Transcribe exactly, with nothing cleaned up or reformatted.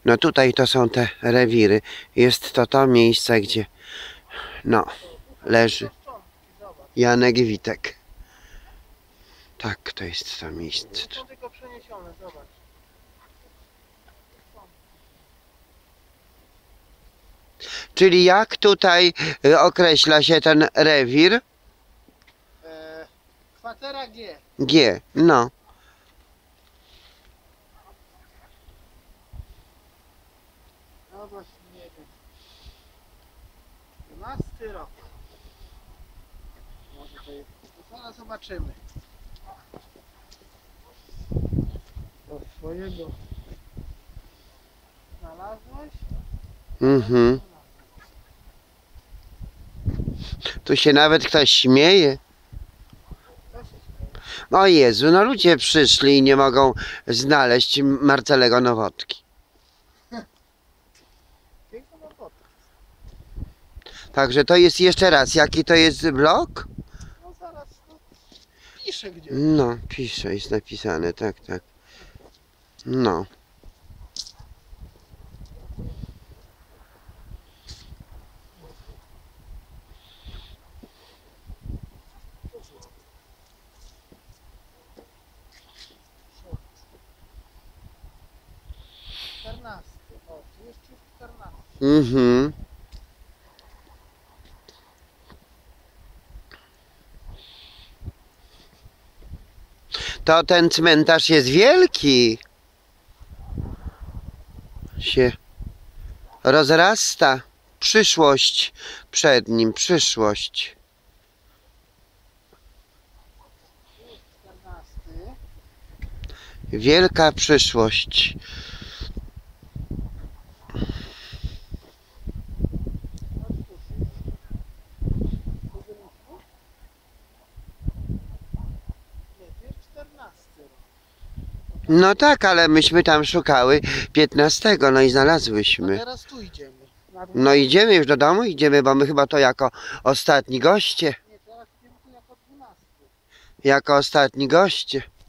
No tutaj to są te rewiry. Jest to to miejsce, gdzie no leży Janek Witek. Tak, to jest to miejsce. Są tylko przeniesione, zobacz. Czyli jak tutaj y, określa się ten rewir? E, kwatera G. G, no. No właśnie, nie wiem. dwunasty rok. Może to jest. To zaraz zobaczymy. Do swojego znalazłeś? Mhm. Tu się nawet ktoś śmieje. O Jezu, no ludzie przyszli i nie mogą znaleźć Marcelego Nowotki. Piękna robota. Także to jest jeszcze raz, jaki to jest blok? No zaraz to piszę gdzieś. No, pisze, jest napisane, tak, tak. No. czternasty. O, tu jest czternasty. Mhm. To ten cmentarz jest wielki. Się rozrasta. Przyszłość przed nim, przyszłość. czternasty. Wielka przyszłość. Nie, to jest czternasty. No tak, ale myśmy tam szukały piętnastego, no i A znalazłyśmy. teraz tu idziemy. Na dół. No idziemy już do domu, idziemy, bo my chyba to jako ostatni goście. Nie, teraz idziemy tu jako dwunasty. Jako ostatni goście.